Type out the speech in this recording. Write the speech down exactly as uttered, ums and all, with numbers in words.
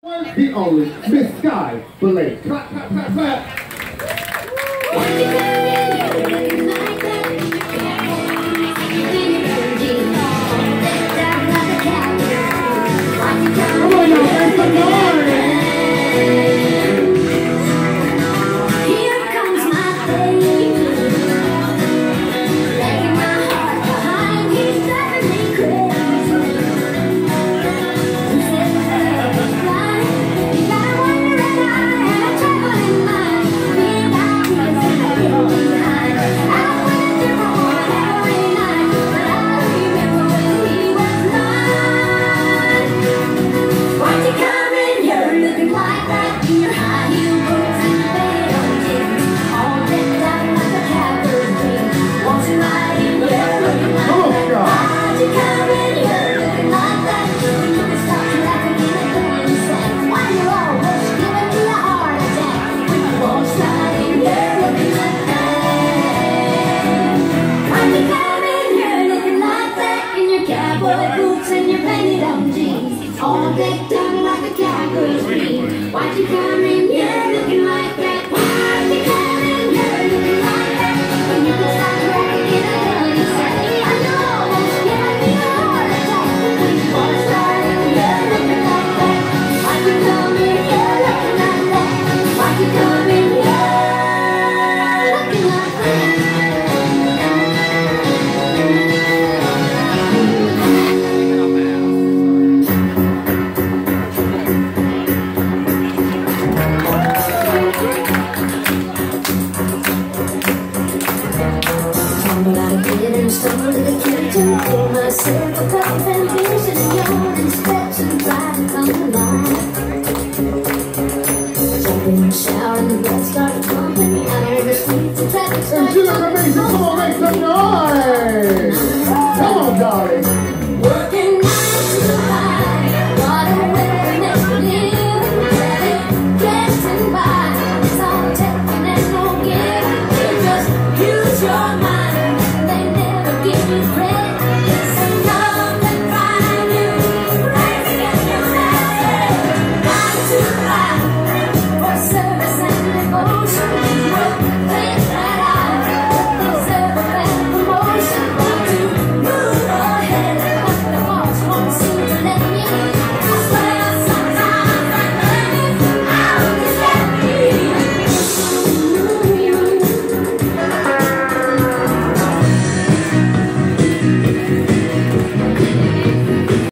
The only Miss Sky Belay. Clap, clap, clap, clap. Come on now, make some noise. Here comes my baby, letting my heart behind. He's driving me crazy. He said the was blind. You gotta wonder if I had a trouble in mind. Being out here in the hill behind. I went to Rome every night, but I remember when he was mine. Why'd you come in here looking like that in your high heel boots and your bed on jeans, all decked out like a cowboy's dream? Won't you ride in here looking like that? Why'd you come in here looking like that? When you can stop laughing in a thirty cent. Why you almost giving me a heart attack when you won't ride in here looking like that? Why'd you come in here looking like that in your cowboy boots and your painted on jeans, all decked out like a cowboy's dream? Why'd you come in here looking like that? Why'd you come in here looking like that when you could stop laughing in a dirty sack? I know almost giving me a heart attack when you wanna start in here looking like that. Why'd you come in here looking like that? Why'd you come in here looking like that? Tumbled out of bed and stumbled to the kitchen, poured myself a cup and beers in the yard and steps and drive on the line. Jump in the shower and the blood started pumping. I heard the streets and traffic And started she look amazing. Come on, make some noise. Come on, darling.